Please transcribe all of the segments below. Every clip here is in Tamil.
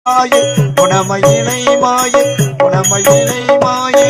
குணமயிலை மாயே குணமயிலை மாயே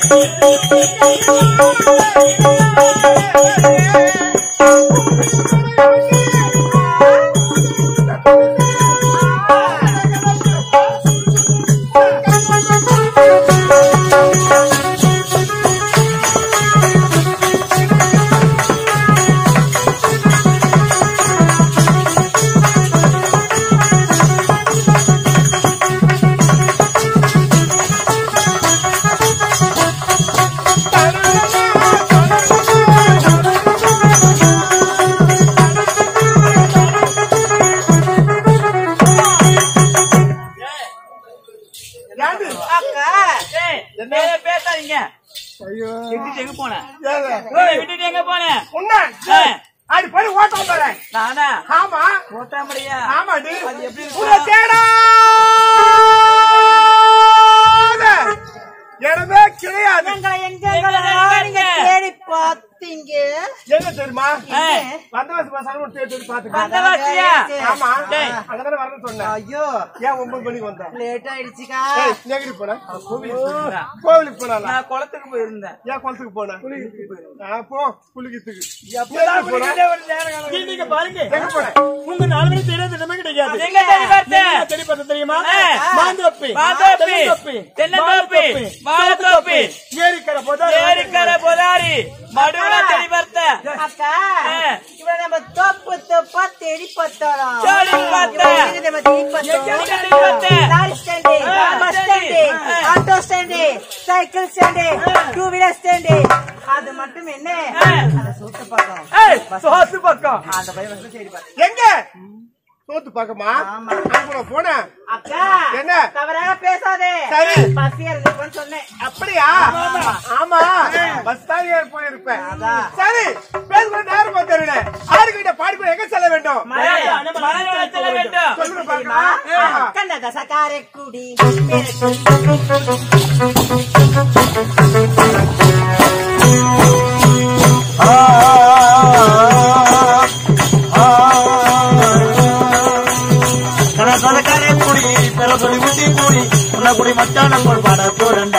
குளத்துக்கு போயிருந்தேன். ஏன் குளத்துக்கு போன? உங்க 4 மணி தெரியாது கிடையாது. தெரியுமா? ஏரிக்கரை பொதாரி மடுவுல தெரி பார்த்த அக்கா இவன் நம்ம தோப்பு தோப்பா தேடி பார்த்தோம். Auto stand, cycle stand, 2 wheeler stand, அது மட்டும் என்ன சோத்து பக்கம் அந்த பையன் சரி எங்க சோத்து பக்கமா போன அக்கா என்ன தவறாக பேசாதே. சரி பசியா இருக்குன்னு சொன்னேன். அப்படியா? ஆமா பஸ் தான் போயிருப்பேன். சரி பேசுற நேரம் தெரியல. ஆறுகிட்ட பாடிப்போ எங்க செல்ல வேண்டும்? செல்ல வேண்டும். சொல்லுங்க கண்டத சக்காரை குடி குடி மச்சான பாட போறண்டா.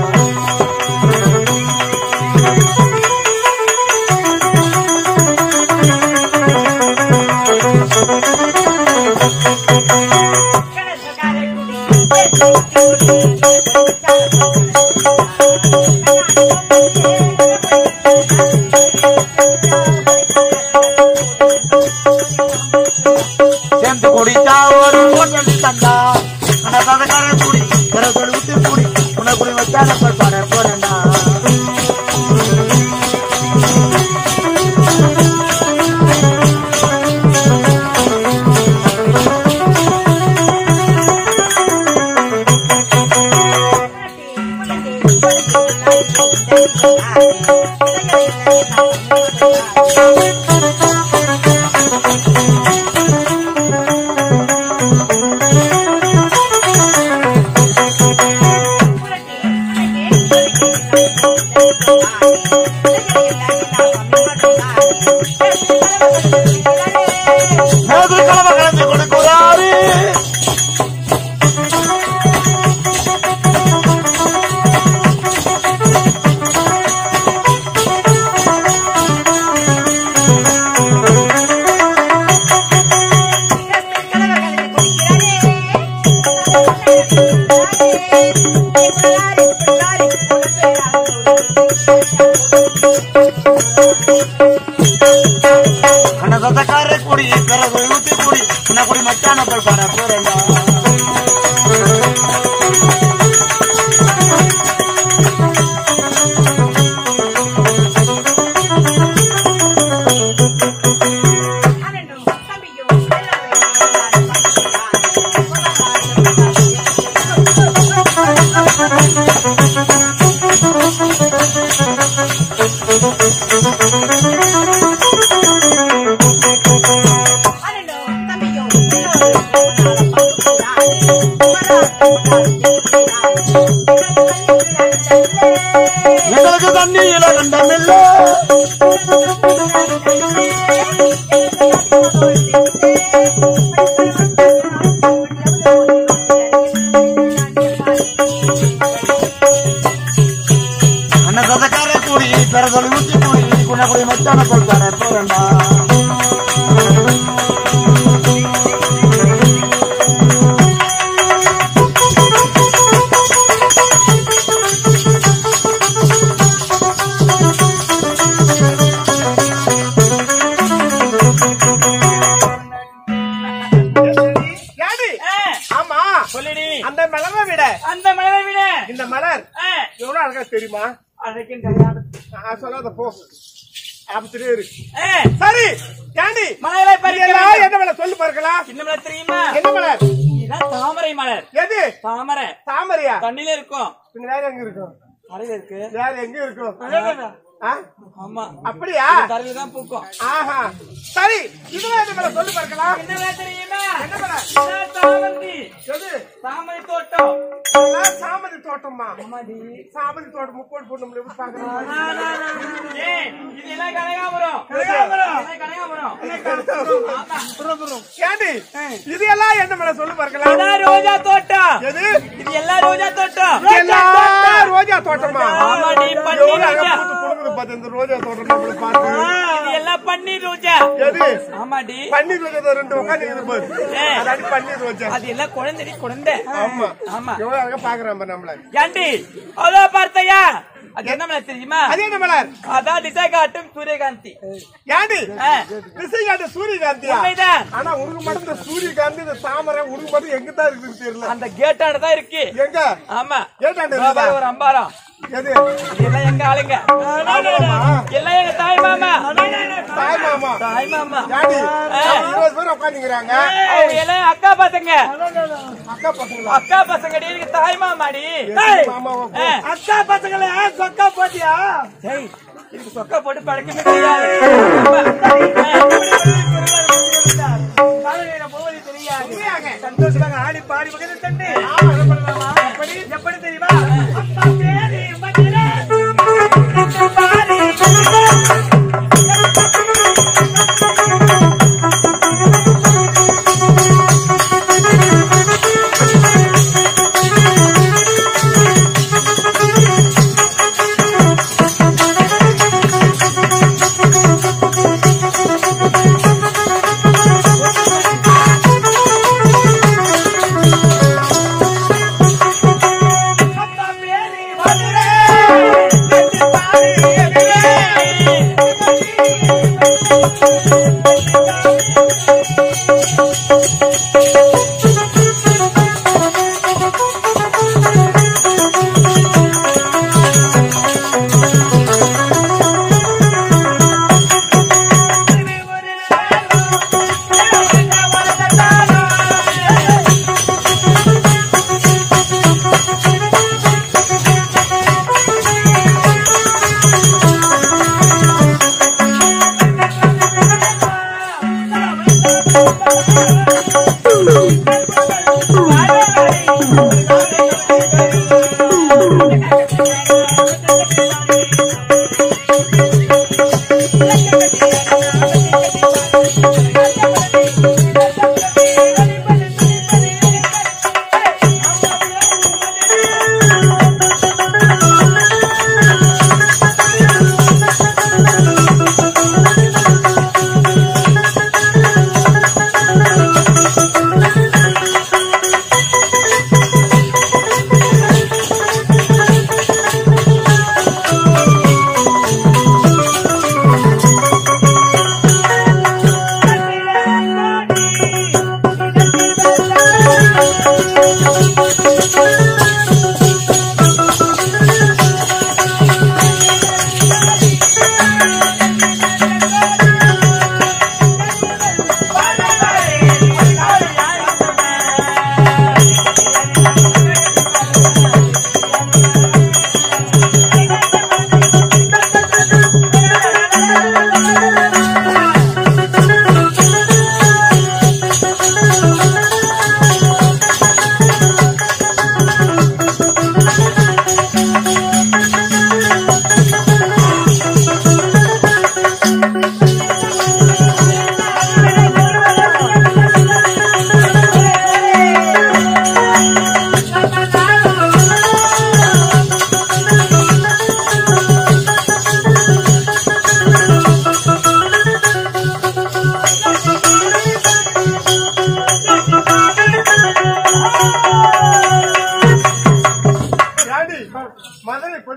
சேர்ந்து குடிச்சா ஒரு ஹோட்டல் தந்தா குடி ஊத்தி குடி உன குடி வச்சான பாட போறேன்டா. சொந்தக்கார கூடி பிறதொழி ஊற்றி கூடி குணக்குடி மச்சான சொல்றாரு போறா அந்த மலரை விட இந்த மலர் எவ்வளவு அழகா தெரியுமா? சொல்லாத போ. சரி கேண்டி என்ன மலர் சொல்லு பார்க்கலாம். என்ன மலர் தெரியுமா? என்ன மலர்? தாமரை மலர். எது தாமரை? தாமரையா? தண்ணில இருக்கும். வேற எங்க இருக்கும்? அறையில இருக்கு. வேற எங்க இருக்கும்? ஆமா அப்படியா? தரையில தான் பூக்கும். ஆஹா சரி இதுல என்ன மலர் சொல்லு பார்க்கலாம். என்ன மலர் தெரியுமா? என்ன மலர்? தாமரை. எது? தாமரை தோட்டம். சாமதி தோட்டமா? சாமதி தோட்டம் முக்கோடு போட்டு நம்ம எப்படி பாக்கலாம்? இது என்ன கனகாபுரம்? கேண்டி இது எல்லாம் என்ன மலர் சொல்லு பார்க்கலாம். ரோஜா தோட்டம். எது? இது எல்லாம் ரோஜா தோட்டம். ரோஜா தோட்டமா? ஆமாடி பன்னீர் ரோஜா. இந்த ரோஜா தோட்டம் இது எல்லாம் பன்னீர் ரோஜா. எது? ஆமாடி பன்னீர் ரோஜா ரெண்டு உட்காந்து அதாடி பன்னீர் ரோஜா. அது எல்லாம் குழந்தை குழந்தை. ஆமா ஆமா எவ்வளவு அழகா பாக்குறான் நம்மள. ஏண்டி அதோ பார்த்தையா? அது என்ன மலர் தெரியுமா? அது என்ன மலர்? அதான் திசை காட்டும் சூரியகாந்தி. ஏண்டி திசை காட்டும் சூரியகாந்தியா? உண்மைதான். ஆனா உனக்கு மட்டும் இந்த சூரியகாந்தி இந்த தாமரை உனக்கு மட்டும் எங்கதான் இருக்குன்னு தெரியல. அந்த கேட்டாண்ட தான் இருக்கு. எங்க? ஆமா கேட்டாண்ட ஒரு அம்பாரம். எது? எல்லாம் எங்க ஆளுங்க. எல்லாம் எங்க தாய் மாமா. தாய் மாமா. தாய் மாமா. ஏண்டி 20 பேர் உட்காந்துக்கிறாங்க. அவங்க எல்லாம் அக்கா பசங்க. அக்கா பசங்களா? அக்கா பசங்க நீங்க தாய் மாமாடி. அக்கா பசங்கள சொக்கா போட்டியா? இதுக்கு சொக்கா போட்டு பழக்கமே தெரியாது. சந்தோஷமாக ஆடி பாடி மகிழ்ந்து தண்ணி எப்படி தெரியுமா?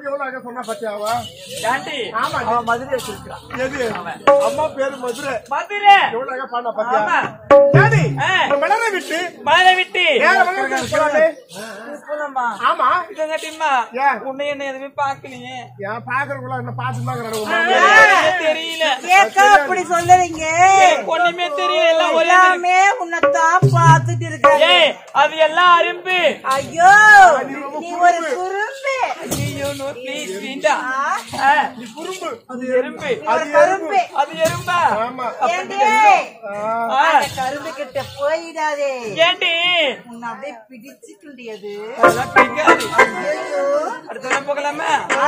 பத்தி எவ்வளவு அழகா சொன்னா பத்தியாவா? ஏண்டி ஆமா அவன் மதுரை வச்சிருக்கான். எது அம்மா பேரு மதுரை மதுரை எவ்வளவு அழகா பாடினா பத்தியா? ஆமா. ஏடி ஆ. மலரை விட்டு மதுரை விட்டு வேற மலரை போறானே. போலாமா? ஆமா இதங்கட்டிம்மா ஏன்? உன்னை என்ன எதுவுமே பாக்கலையே. ஏன் பாக்குறவங்களா என்ன பாத்துதான் தெரியல ஏக்கா அப்படி சொல்லுறீங்க? ஒண்ணுமே தெரியல எல்லாம் ஒரே எல்லாமே உன்னைத்தான் பாத்துட்டு இருக்காங்க. ஏய் அது எல்லாம் அரும்பு. ஐயோ நீ ஒரு குறும்பு. ஐயோ நோ ப்ளீஸ் வேண்டாம். நீ குறும்பு அது எறும்பு. ஒரு கரும்பு. அது எறும்பா? ஆமா ஏண்டி ஆ. அந்த கரும்பு கிட்ட போயிடாதே. ஏண்டி உன்னை அப்படியே பிடிச்சுக்கிண்டியது. அதெல்லாம் பிடிக்காது. ஐயோ அடுத்த போகலாமா?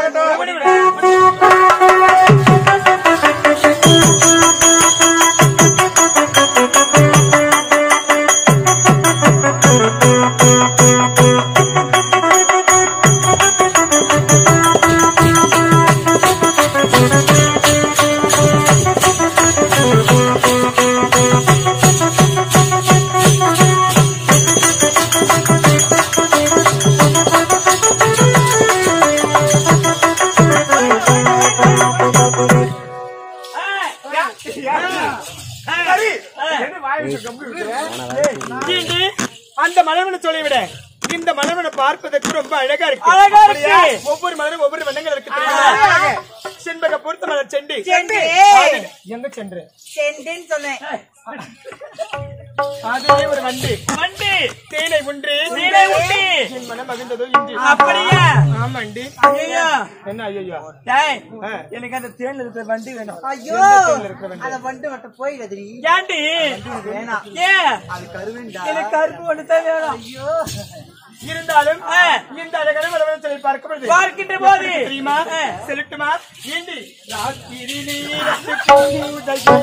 சரி என்ன வாயை கம்பி விட்டுற? ஏண்டி அந்த மலர்வனை சொல்லிவிட இந்த மலர்வனை பார்ப்பதற்கு ரொம்ப அழகா இருக்கு. அழகா இருக்கு. அப்படியா? ஒவ்வொரு மலரும் ஒவ்வொரு வண்ணங்கள் இருக்கு தெரியுமா? செண்பக பொறுத்த மலர் செண்டு. செண்டு. எங்க சென்று செண்டுன்னு சொன்னேன். அதுவே ஒரு வண்டு. வண்டி தேனை உண்டு நீலை உண்டி. என் மனம் மகிழ்ந்ததோ இன்று. அப்படியா? ஆமாண்டி. ஐயோ என்ன ஐயோ? ஏய் எனக்கு அந்த தேன்ல இருக்கிற வண்டி வேணும். ஐயோ அத வண்டு மட்டும் போயிடாது. நீ ஏண்டி வேணாம். ஏன் அது கருவேண்டா. எனக்கு கருப்பு ஒண்ணு தான் வேணும். ஐயோ இருந்தாலும் இந்த அழகான மலர்வனை சொல்லி பார்க்கும் பொழுது பார்க்கின்ற போது தெரியுமா? செலுட்டுமா? ஏண்டி ராத்திரி நீரத்து பூஜையோ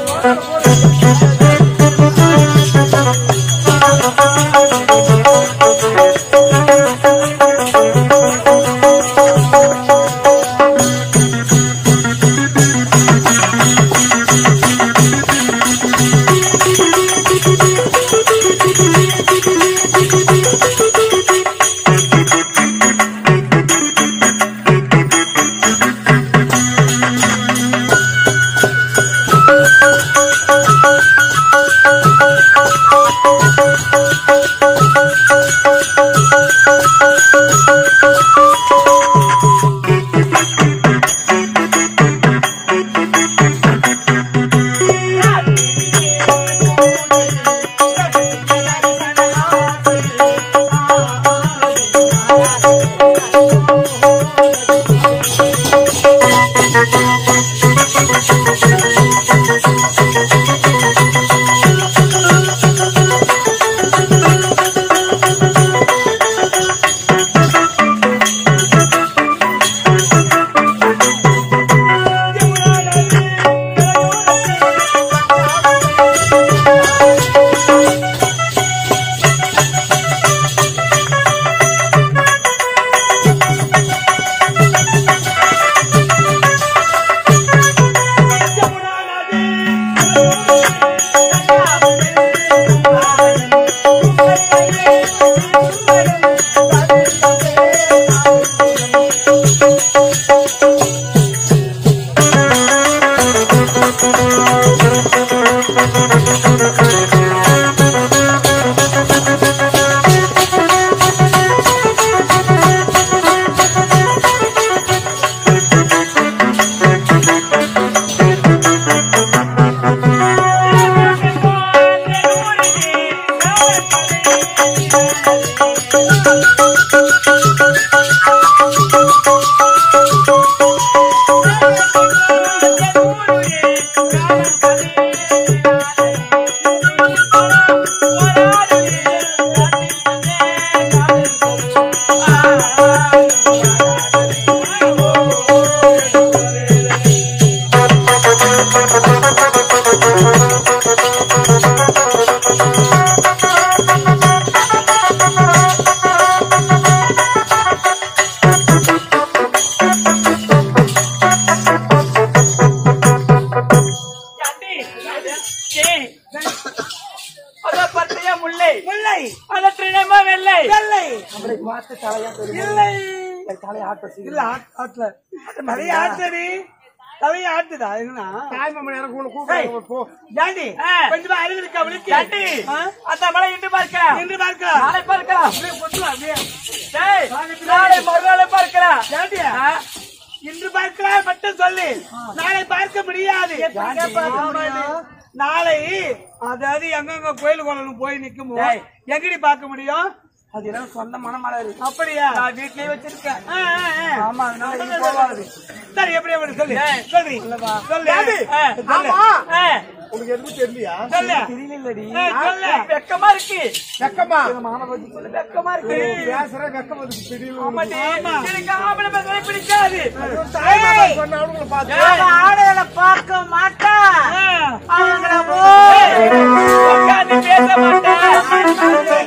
இல்ல ஆட்டுல நிறைய ஆட்டுடி தலைய ஆட்டுதா என்ன தாய் மாமன் எனக்கு கூப்பிடு போ. ஜாண்டி கொஞ்சமா அறிவு இருக்கா அவளுக்கு ஏண்டி? அந்த மலை இன்று பார்க்கலாம், இன்று பார்க்கலாம் நாளை பார்க்கலாம், அப்படியே கொண்டுவா, அப்படியே. டேய், நாளை மறுநாளை பார்க்கலாம். ஜாண்டி இன்று பார்க்கலாம் மட்டும் சொல்லு, நாளை பார்க்க முடியாது. நாளை அதாவது எங்கெங்க கோயில் கோலம் போய் நிக்கும் எங்கடி பார்க்க முடியும்? அது என்ன சொந்த மனமலை இருக்கு. அப்படியா? நான் வீட்லயே வச்சிருக்கேன். ஆமா, அதனால இங்க போகாது. சரி, எப்படி எப்படி சொல்லு சொல்லு சொல்லு டாடி, சொல்லு. ஆமா. உனக்கு எதுவும் தெரியலையா? சொல்லு தெரியலடி. சொல்லு. வெக்கமா இருக்கு. வெக்கமா? மாமா பத்தி சொல்லு. வெக்கமா இருக்கு. பேசுற வெக்கம் வந்து திடீர்னு ஆமாடி. எனக்கு ஆம்பளை பேசுறது பிடிக்காது. தாய் மாமன் சொன்ன அவங்களை பார்த்து ஆடுகளை பார்க்க மாட்டா அவங்கள உட்கார்ந்து பேச மாட்டேன்.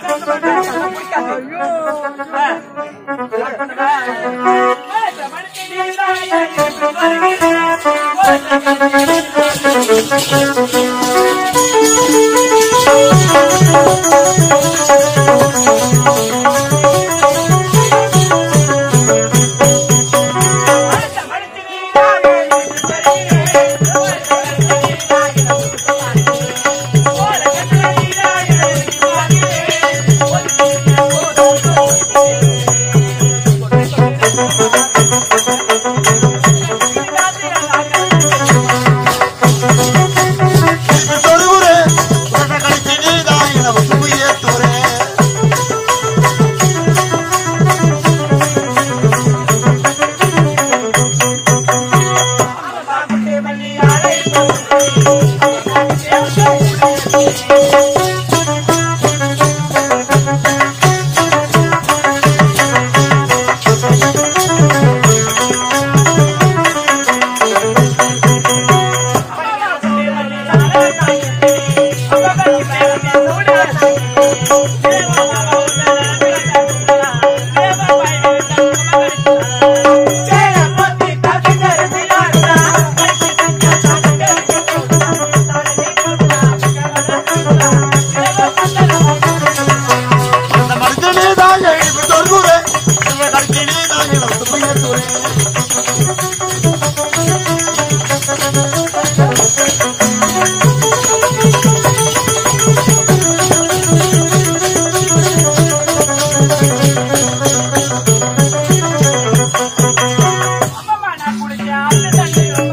அம்மா நான் குடிச்சேன்.